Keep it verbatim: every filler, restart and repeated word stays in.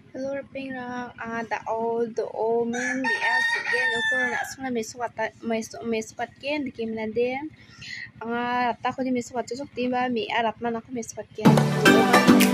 Hello ping ra a da o do o men bi a su gen o ko na sung na me su wat me su me su wat gen di kim na de anga ta ko di me su wat chu ti ba mi a rat ma na ko me su wat gen